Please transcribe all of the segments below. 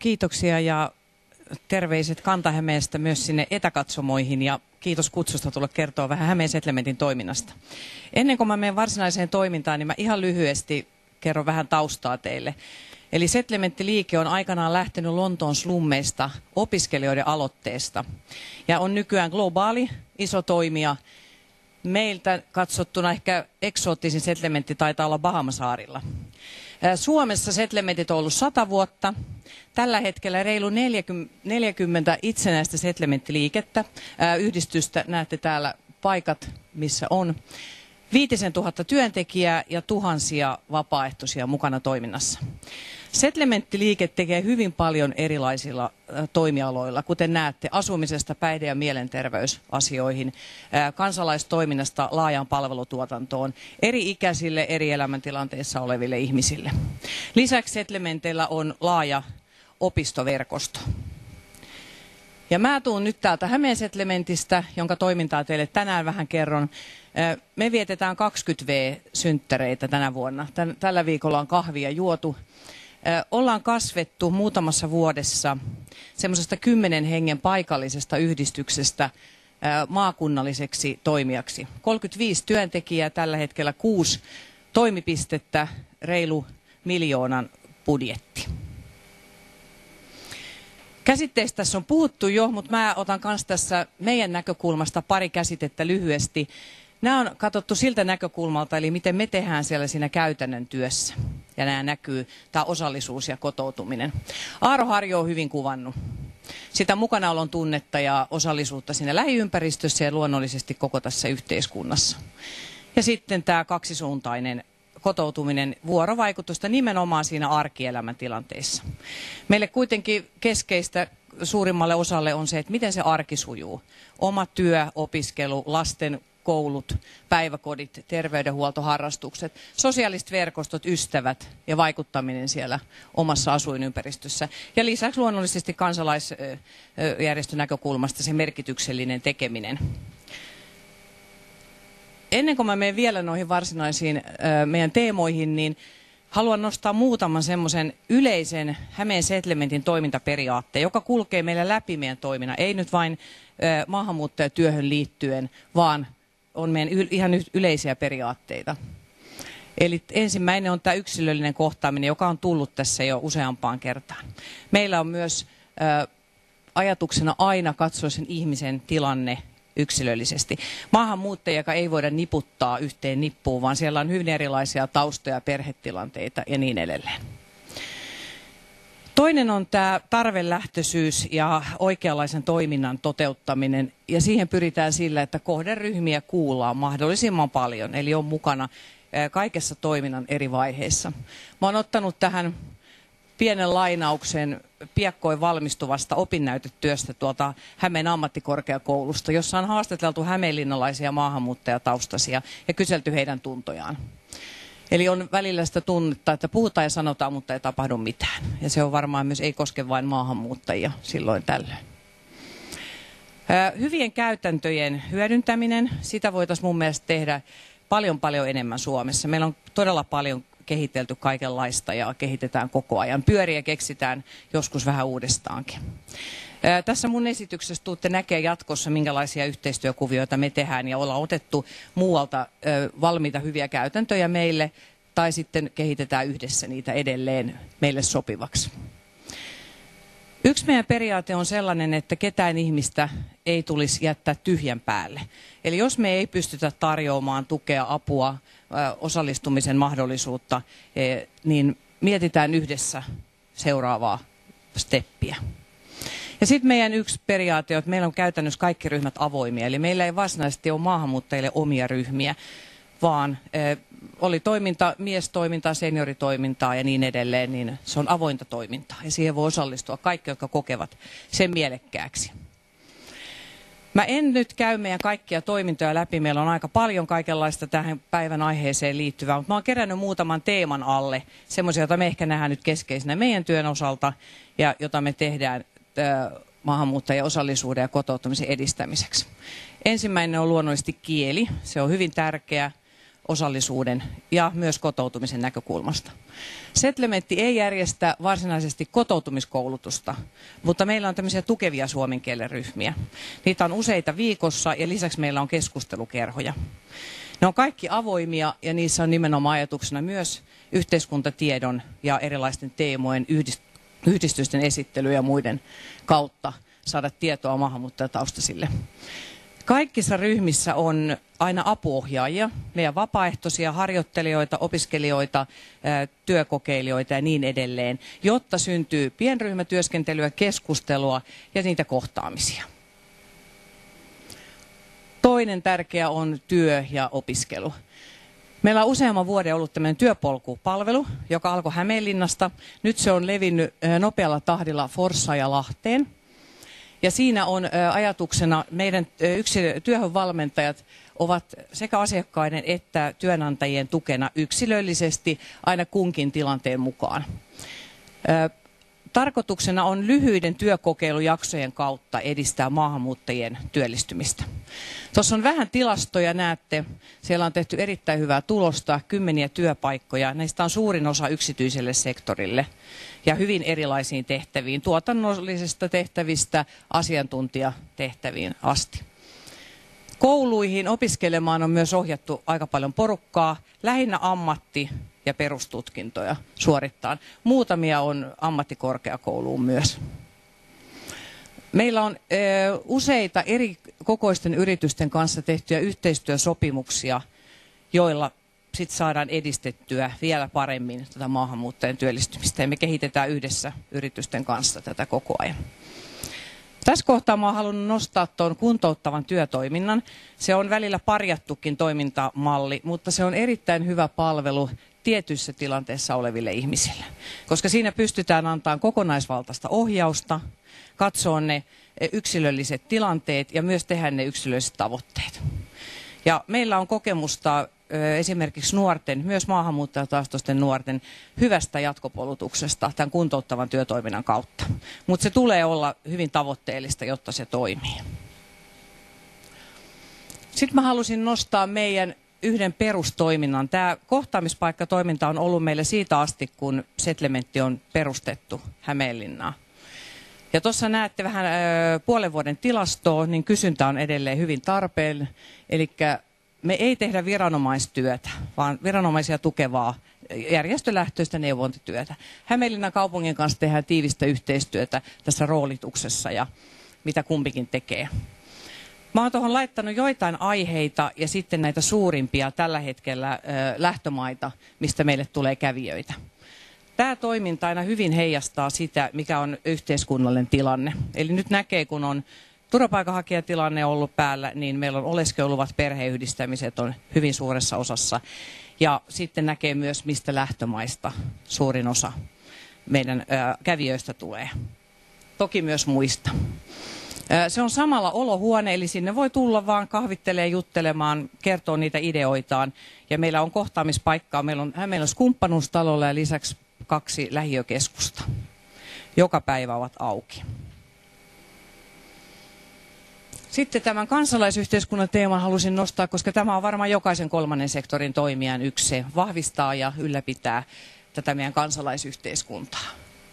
kiitoksia ja terveiset Kanta-Hämeestä myös sinne etäkatsomoihin ja kiitos kutsusta tulla kertoa vähän Hämeen Settlementin toiminnasta. Ennen kuin mä menen varsinaiseen toimintaan, niin mä ihan lyhyesti kerron vähän taustaa teille. Eli Settlementti-liike on aikanaan lähtenyt Lontoon slummeista opiskelijoiden aloitteesta ja on nykyään globaali iso toimija. Meiltä katsottuna ehkä eksoottisin settlementti taitaa olla Bahamasaarilla. Suomessa settlementit on ollut 100 vuotta. Tällä hetkellä reilu 40 itsenäistä settlementtiliikettä, yhdistystä. Näette täällä paikat, missä on 5000 työntekijää ja tuhansia vapaaehtoisia mukana toiminnassa. Settlementtiliike tekee hyvin paljon erilaisilla toimialoilla, kuten näette, asumisesta päihde- ja mielenterveysasioihin, kansalaistoiminnasta laajaan palvelutuotantoon, eri ikäisille, eri elämäntilanteissa oleville ihmisille. Lisäksi settlementeillä on laaja opistoverkosto. Ja mä tuun nyt täältä Hämeen Settlementistä, jonka toimintaa teille tänään vähän kerron. Me vietetään 20V-synttäreitä tänä vuonna. Tällä viikolla on kahvia juotu. Ollaan kasvettu muutamassa vuodessa semmoisesta 10 hengen paikallisesta yhdistyksestä maakunnalliseksi toimijaksi. 35 työntekijää, tällä hetkellä 6 toimipistettä, reilu 1 miljoonan budjetti. Käsitteistä tässä on puhuttu jo, mutta mä otan myös tässä meidän näkökulmasta pari käsitettä lyhyesti. Nämä on katsottu siltä näkökulmalta, eli miten me tehdään siellä siinä käytännön työssä. Ja nämä näkyy, tämä osallisuus ja kotoutuminen. Aaro Harjo on hyvin kuvannut sitä mukanaolon tunnetta ja osallisuutta siinä lähiympäristössä ja luonnollisesti koko tässä yhteiskunnassa. Ja sitten tämä kaksisuuntainen kotoutuminen, vuorovaikutusta nimenomaan siinä arkielämän tilanteissa. Meille kuitenkin keskeistä suurimmalle osalle on se, että miten se arki sujuu. Oma työ, opiskelu, lasten koulut, päiväkodit, terveydenhuolto, harrastukset, sosiaaliset verkostot, ystävät ja vaikuttaminen siellä omassa asuinympäristössä. Ja lisäksi luonnollisesti kansalaisjärjestön näkökulmasta se merkityksellinen tekeminen. Ennen kuin mä menen vielä noihin varsinaisiin meidän teemoihin, niin haluan nostaa muutaman semmoisen yleisen Hämeen Settlementin toimintaperiaatteen, joka kulkee meillä läpi meidän toiminnan. Ei nyt vain maahanmuuttajatyöhön liittyen, vaan on meidän ihan yleisiä periaatteita. Eli ensimmäinen on tämä yksilöllinen kohtaaminen, joka on tullut tässä jo useampaan kertaan. Meillä on myös ajatuksena aina katsoa sen ihmisen tilanne yksilöllisesti. Maahanmuuttajia, joka ei voida niputtaa yhteen nippuun, vaan siellä on hyvin erilaisia taustoja, perhetilanteita ja niin edelleen. Toinen on tämä tarvelähtöisyys ja oikeanlaisen toiminnan toteuttaminen, ja siihen pyritään sillä, että kohderyhmiä kuullaan mahdollisimman paljon, eli on mukana kaikessa toiminnan eri vaiheissa. Mä oon ottanut tähän pienen lainauksen piakkoin valmistuvasta opinnäytetyöstä tuolta Hämeen ammattikorkeakoulusta, jossa on haastateltu hämeenlinnalaisia maahanmuuttajataustaisia ja kyselty heidän tuntojaan. Eli on välillä sitä tunnetta, että puhutaan ja sanotaan, mutta ei tapahdu mitään. Ja se on varmaan myös, ei koske vain maahanmuuttajia silloin tällöin. Hyvien käytäntöjen hyödyntäminen, sitä voitaisiin mun mielestä tehdä paljon enemmän Suomessa. Meillä on todella paljon kehitelty kaikenlaista ja kehitetään koko ajan. Pyöriä keksitään joskus vähän uudestaankin. Tässä mun esityksessä tuutte näkee jatkossa, minkälaisia yhteistyökuvioita me tehdään ja ollaan otettu muualta valmiita hyviä käytäntöjä meille tai sitten kehitetään yhdessä niitä edelleen meille sopivaksi. Yksi meidän periaate on sellainen, että ketään ihmistä ei tulisi jättää tyhjän päälle. Eli jos me ei pystytä tarjoamaan tukea, apua, osallistumisen mahdollisuutta, niin mietitään yhdessä seuraavaa steppiä. Ja sitten meidän yksi periaate on, että meillä on käytännössä kaikki ryhmät avoimia. Eli meillä ei varsinaisesti ole maahanmuuttajille omia ryhmiä, vaan oli toiminta, miestoimintaa, senioritoimintaa ja niin edelleen, niin se on avointa toimintaa. Ja siihen voi osallistua kaikki, jotka kokevat sen mielekkääksi. Mä en nyt käy meidän kaikkia toimintoja läpi. Meillä on aika paljon kaikenlaista tähän päivän aiheeseen liittyvää, mutta mä oon kerännyt muutaman teeman alle, semmoisia, joita me ehkä nähdään nyt keskeisenä meidän työn osalta ja jota me tehdään maahanmuuttajien osallisuuden ja kotoutumisen edistämiseksi. Ensimmäinen on luonnollisesti kieli. Se on hyvin tärkeä. osallisuuden ja myös kotoutumisen näkökulmasta. Settlementti ei järjestä varsinaisesti kotoutumiskoulutusta, mutta meillä on tämmöisiä tukevia suomen kielen ryhmiä. Niitä on useita viikossa ja lisäksi meillä on keskustelukerhoja. Ne on kaikki avoimia ja niissä on nimenomaan ajatuksena myös yhteiskuntatiedon ja erilaisten teemojen yhdistysten esittelyä ja muiden kautta saada tietoa maahanmuuttajataustaisille. Kaikissa ryhmissä on aina apuohjaajia, meidän vapaaehtoisia harjoittelijoita, opiskelijoita, työkokeilijoita ja niin edelleen, jotta syntyy pienryhmätyöskentelyä, keskustelua ja niitä kohtaamisia. Toinen tärkeä on työ ja opiskelu. Meillä on useamman vuoden ollut tämmöinen työpolkupalvelu, joka alkoi Hämeenlinnasta. Nyt se on levinnyt nopealla tahdilla Forssaan ja Lahteen. Ja siinä on ajatuksena, meidän työhönvalmentajat ovat sekä asiakkaiden että työnantajien tukena yksilöllisesti aina kunkin tilanteen mukaan. Tarkoituksena on lyhyiden työkokeilujaksojen kautta edistää maahanmuuttajien työllistymistä. Tuossa on vähän tilastoja, näette. Siellä on tehty erittäin hyvää tulosta, kymmeniä työpaikkoja. Näistä on suurin osa yksityiselle sektorille ja hyvin erilaisiin tehtäviin, tuotannollisista tehtävistä asiantuntijatehtäviin asti. Kouluihin opiskelemaan on myös ohjattu aika paljon porukkaa, lähinnä ammatti- ja perustutkintoja suorittaa. Muutamia on ammattikorkeakouluun myös. Meillä on useita eri kokoisten yritysten kanssa tehtyjä yhteistyösopimuksia, joilla sit saadaan edistettyä vielä paremmin tätä maahanmuuttajien työllistymistä. Ja me kehitetään yhdessä yritysten kanssa tätä koko ajan. Tässä kohtaa mä oon halunnut nostaa tuon kuntouttavan työtoiminnan. Se on välillä parjattukin toimintamalli, mutta se on erittäin hyvä palvelu tietyissä tilanteissa oleville ihmisille. Koska siinä pystytään antamaan kokonaisvaltaista ohjausta, katsoa ne yksilölliset tilanteet ja myös tehdä ne yksilölliset tavoitteet. Ja meillä on kokemusta esimerkiksi nuorten, myös maahanmuuttajataustaisten nuorten hyvästä jatkopolutuksesta tämän kuntouttavan työtoiminnan kautta. Mutta se tulee olla hyvin tavoitteellista, jotta se toimii. Sitten mä halusin nostaa meidän yhden perustoiminnan. Tämä kohtaamispaikkatoiminta on ollut meillä siitä asti, kun Settlementti on perustettu Hämeenlinnaan. Ja tuossa näette vähän puolen vuoden tilastoa, niin kysyntä on edelleen hyvin tarpeen. Eli me ei tehdä viranomaistyötä, vaan viranomaisia tukevaa järjestölähtöistä neuvontatyötä. Hämeenlinnan kaupungin kanssa tehdään tiivistä yhteistyötä tässä roolituksessa ja mitä kumpikin tekee. Mä oon tuohon laittanut joitain aiheita ja sitten näitä suurimpia tällä hetkellä lähtömaita, mistä meille tulee kävijöitä. Tämä toiminta aina hyvin heijastaa sitä, mikä on yhteiskunnallinen tilanne. Eli nyt näkee, kun on turvapaikanhakijatilanne ollut päällä, niin meillä on oleskeluluvat, perheyhdistämiset on hyvin suuressa osassa. Ja sitten näkee myös, mistä lähtömaista suurin osa meidän kävijöistä tulee. Toki myös muista. Se on samalla olohuone, eli sinne voi tulla vaan kahvittelee, juttelemaan, kertoo niitä ideoitaan. Ja meillä on kohtaamispaikkaa. Meillä on Hämeenlinnassa kumppanuustalolla ja lisäksi 2 lähiökeskusta. Joka päivä ovat auki. Sitten tämän kansalaisyhteiskunnan teeman halusin nostaa, koska tämä on varmaan jokaisen kolmannen sektorin toimijan yksi se vahvistaa ja ylläpitää tätä meidän kansalaisyhteiskuntaa.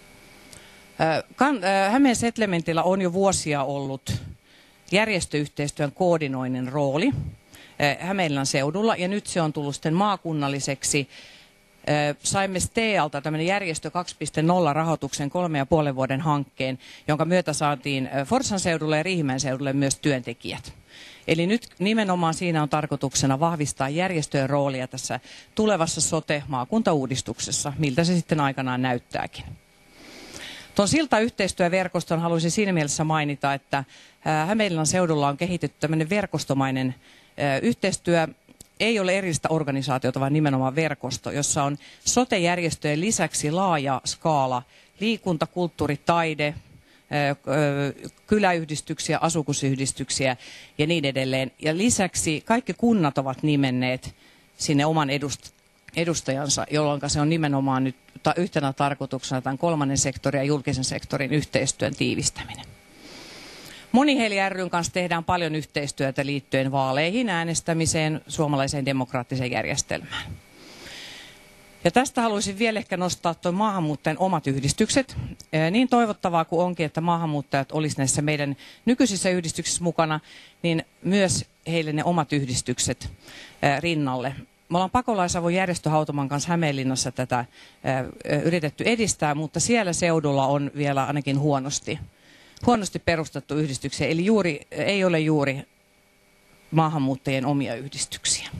Hämeen Settlementillä on jo vuosia ollut järjestöyhteistyön koordinoinnin rooli Hämeenlinnan seudulla ja nyt se on tullut sitten maakunnalliseksi. Saimme STEAlta tämmöinen järjestö 2.0 rahoituksen 3,5 vuoden hankkeen, jonka myötä saatiin Forssan seudulle ja Riihimäen seudulle myös työntekijät. Eli nyt nimenomaan siinä on tarkoituksena vahvistaa järjestöjen roolia tässä tulevassa sote-maakuntauudistuksessa, miltä se sitten aikanaan näyttääkin. Tuon siltayhteistyöverkoston haluaisin siinä mielessä mainita, että Hämeenlinnan seudulla on kehitetty tämmöinen verkostomainen yhteistyö. Ei ole erillistä organisaatiota, vaan nimenomaan verkosto, jossa on sote-järjestöjen lisäksi laaja skaala liikunta, kulttuuri, taide, kyläyhdistyksiä, asukusyhdistyksiä ja niin edelleen. Ja lisäksi kaikki kunnat ovat nimenneet sinne oman edustajansa, jolloin se on nimenomaan nyt yhtenä tarkoituksena tämän kolmannen sektorin ja julkisen sektorin yhteistyön tiivistäminen. Moni Heli ry:n kanssa tehdään paljon yhteistyötä liittyen vaaleihin, äänestämiseen, suomalaiseen demokraattiseen järjestelmään. Ja tästä haluaisin vielä ehkä nostaa tuon maahanmuuttajien omat yhdistykset. Niin toivottavaa kuin onkin, että maahanmuuttajat olisivat näissä meidän nykyisissä yhdistyksissä mukana, niin myös heille ne omat yhdistykset rinnalle. Me ollaan Pakolaisavun järjestö Hautoman kanssa Hämeenlinnassa tätä yritetty edistää, mutta siellä seudulla on vielä ainakin huonosti perustettu yhdistyksiä, eli ei ole juuri maahanmuuttajien omia yhdistyksiä.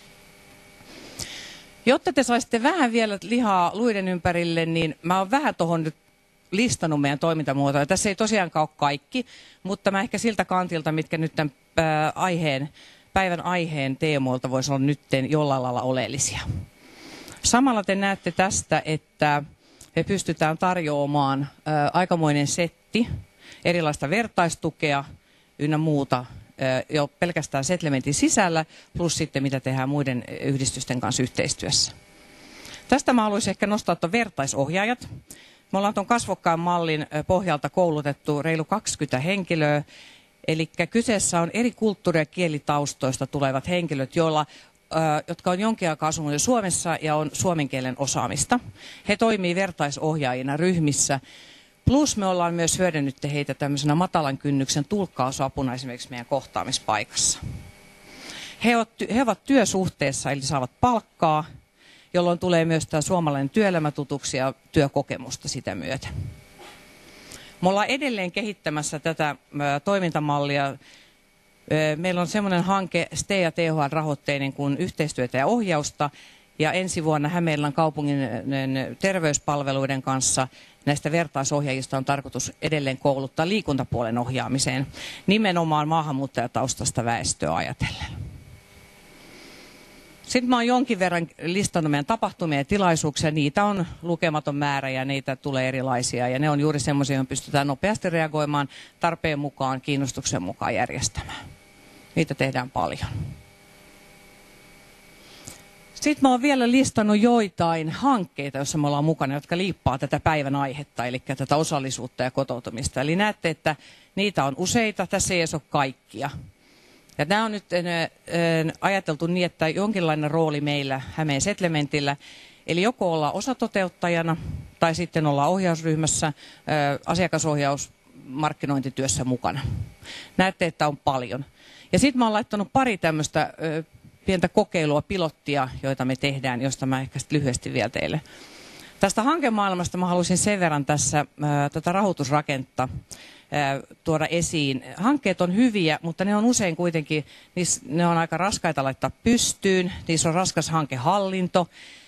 Jotta te saisitte vähän vielä lihaa luiden ympärille, niin mä oon vähän tuohon nyt listannut meidän toimintamuotoja. Tässä ei tosiaankaan ole kaikki, mutta mä ehkä siltä kantilta, mitkä nyt tämän päivän aiheen teemoilta voisi olla nyt jollain lailla oleellisia. Samalla te näette tästä, että me pystytään tarjoamaan aikamoinen setti erilaista vertaistukea ynnä muuta jo pelkästään settlementin sisällä, plus sitten mitä tehdään muiden yhdistysten kanssa yhteistyössä. Tästä mä haluaisin ehkä nostaa tuon vertaisohjaajat. Me ollaan tuon kasvokkaan mallin pohjalta koulutettu reilu 20 henkilöä, eli kyseessä on eri kulttuuri- ja kielitaustoista tulevat henkilöt, jotka on jonkin aikaa asunut Suomessa ja on suomen kielen osaamista. He toimii vertaisohjaajina ryhmissä. Plus me ollaan myös hyödynnetty heitä tämmöisenä matalan kynnyksen tulkkausapuna esimerkiksi meidän kohtaamispaikassa. He ovat työsuhteessa, eli saavat palkkaa, jolloin tulee myös tämä suomalainen työelämä tutuksi ja työkokemusta sitä myötä. Me ollaan edelleen kehittämässä tätä toimintamallia. Meillä on semmoinen hanke STE ja THL-rahoitteinen kuin yhteistyötä ja ohjausta. Ja ensi vuonna Hämeenlinnan kaupungin terveyspalveluiden kanssa näistä vertaisohjaajista on tarkoitus edelleen kouluttaa liikuntapuolen ohjaamiseen nimenomaan maahanmuuttajataustasta väestöä ajatellen. Sitten mä oon jonkin verran listannut meidän tapahtumia ja tilaisuuksia. Niitä on lukematon määrä ja niitä tulee erilaisia. Ja ne on juuri semmoisia, joihin pystytään nopeasti reagoimaan tarpeen mukaan, kiinnostuksen mukaan järjestämään. Niitä tehdään paljon. Sitten mä oon vielä listannut joitain hankkeita, joissa me ollaan mukana, jotka liippaa tätä päivän aihetta, eli tätä osallisuutta ja kotoutumista. Eli näette, että niitä on useita, tässä ei edes ole kaikkia. Ja nämä on nyt ajateltu niin, että jonkinlainen rooli meillä Hämeen settlementillä, eli joko ollaan osatoteuttajana tai sitten ollaan ohjausryhmässä, asiakasohjaus, markkinointityössä mukana. Näette, että on paljon. Ja sitten mä oon laittanut pari tämmöistä pientä kokeilua, pilottia, joita me tehdään, josta mä ehkä lyhyesti vielä teille. Tästä hankemaailmasta mä haluaisin sen verran tässä tätä rahoitusrakennetta tuoda esiin. Hankkeet on hyviä, mutta ne on usein kuitenkin, ne on aika raskaita laittaa pystyyn, niissä on raskas hankehallinto,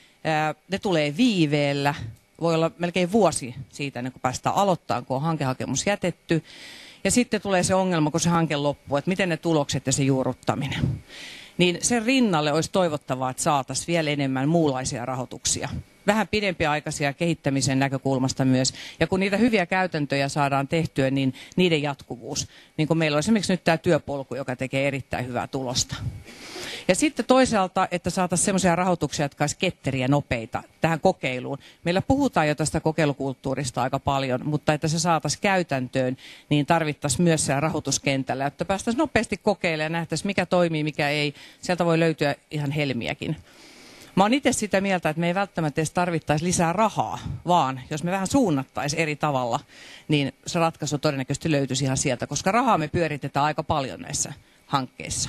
ne tulee viiveellä, voi olla melkein vuosi siitä ennen kuin päästään aloittamaan, kun on hankehakemus jätetty. Ja sitten tulee se ongelma, kun se hanke loppuu, että miten ne tulokset ja se juurruttaminen. Niin sen rinnalle olisi toivottavaa, että saataisiin vielä enemmän muunlaisia rahoituksia. Vähän pidempiaikaisia kehittämisen näkökulmasta myös. Ja kun niitä hyviä käytäntöjä saadaan tehtyä, niin niiden jatkuvuus. Niin kuin meillä on esimerkiksi nyt tämä työpolku, joka tekee erittäin hyvää tulosta. Ja sitten toisaalta, että saataisiin sellaisia rahoituksia, jotka olisivat ketteriä nopeita tähän kokeiluun. Meillä puhutaan jo tästä kokeilukulttuurista aika paljon, mutta että se saataisiin käytäntöön, niin tarvittaisiin myös siellä rahoituskentällä, että päästäisiin nopeasti kokeilemaan ja nähtäisiin, mikä toimii, mikä ei. Sieltä voi löytyä ihan helmiäkin. Mä oon itse sitä mieltä, että me ei välttämättä edes tarvittaisi lisää rahaa, vaan jos me vähän suunnattaisiin eri tavalla, niin se ratkaisu todennäköisesti löytyisi ihan sieltä, koska rahaa me pyöritetään aika paljon näissä hankkeissa.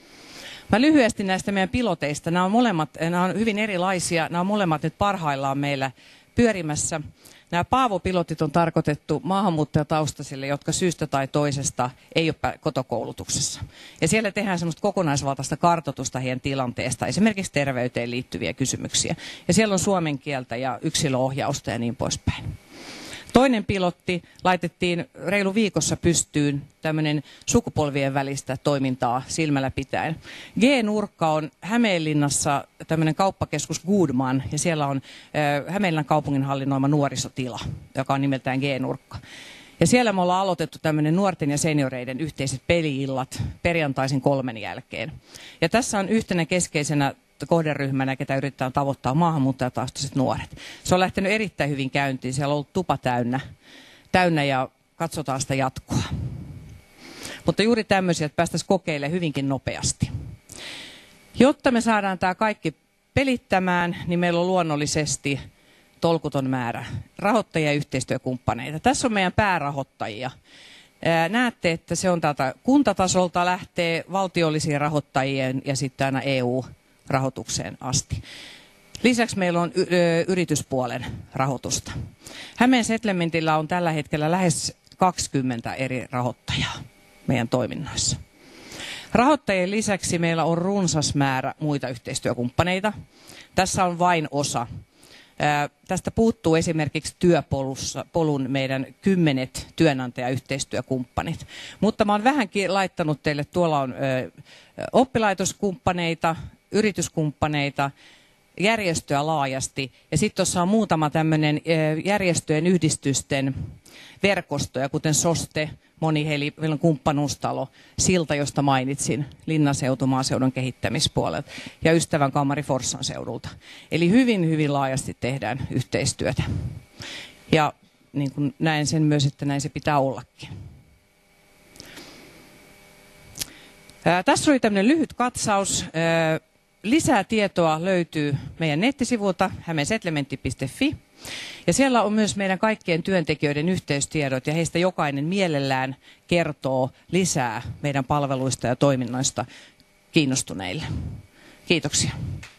Mä lyhyesti näistä meidän piloteista. Nämä on hyvin erilaisia. Nämä on molemmat nyt parhaillaan meillä pyörimässä. Nämä Paavo-pilotit on tarkoitettu maahanmuuttajataustaisille, jotka syystä tai toisesta ei ole kotokoulutuksessa. Ja siellä tehdään semmoista kokonaisvaltaista kartoitusta heidän tilanteesta, esimerkiksi terveyteen liittyviä kysymyksiä. Ja siellä on suomen kieltä ja yksilöohjausta ja niin poispäin. Toinen pilotti laitettiin reilu viikossa pystyyn, tämmöinen sukupolvien välistä toimintaa silmällä pitäen. G-nurkka on Hämeenlinnassa tämmöinen kauppakeskus Goodman, ja siellä on Hämeenlinnan kaupungin hallinnoima nuorisotila, joka on nimeltään G-nurkka. Ja siellä me ollaan aloitettu tämmöinen nuorten ja senioreiden yhteiset peli-illat perjantaisin 3 jälkeen. Ja tässä on yhtenä keskeisenä kohderyhmänä, ketä yritetään tavoittaa maahanmuuttajataustaiset nuoret. Se on lähtenyt erittäin hyvin käyntiin. Siellä on ollut tupa täynnä ja katsotaan sitä jatkoa. Mutta juuri tämmöisiä, että päästäisiin kokeilemaan hyvinkin nopeasti. Jotta me saadaan tämä kaikki pelittämään, niin meillä on luonnollisesti tolkuton määrä rahoittajia ja yhteistyökumppaneita. Tässä on meidän päärahoittajia. Näette, että se on täältä kuntatasolta lähtee valtiollisiin rahoittajien ja sitten aina EU-rahoitukseen asti. Lisäksi meillä on yrityspuolen rahoitusta. Hämeen Settlementillä on tällä hetkellä lähes 20 eri rahoittajaa meidän toiminnoissa. Rahoittajien lisäksi meillä on runsas määrä muita yhteistyökumppaneita. Tässä on vain osa. Tästä puuttuu esimerkiksi työpolun meidän 10 työnantajayhteistyökumppanit. Mutta mä oon vähänkin laittanut teille, tuolla on oppilaitoskumppaneita, yrityskumppaneita, järjestöä laajasti. Ja sitten tuossa on muutama tämmöinen järjestöjen yhdistysten verkostoja, kuten SOSTE, Moniheli, meillä on kumppanuustalo, Silta, josta mainitsin, Linnaseutu maaseudun kehittämispuolelta ja Ystävän kammari Forssan seudulta. Eli hyvin, hyvin laajasti tehdään yhteistyötä. Ja niin kuin näen sen myös, että näin se pitää ollakin. Tässä oli tämmöinen lyhyt katsaus. Lisää tietoa löytyy meidän nettisivulta hämeensettlementti.fi. Ja siellä on myös meidän kaikkien työntekijöiden yhteystiedot ja heistä jokainen mielellään kertoo lisää meidän palveluista ja toiminnoista kiinnostuneille. Kiitoksia.